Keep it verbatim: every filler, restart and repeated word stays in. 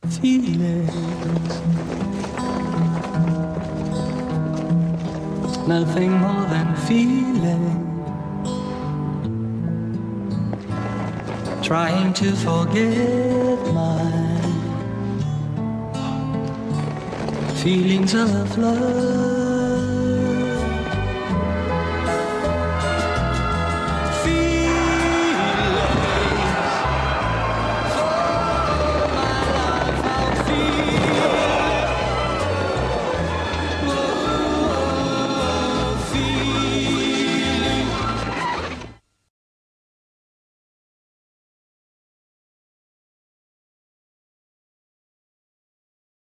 feeling, nothing more than feeling, trying to forget my feelings of love.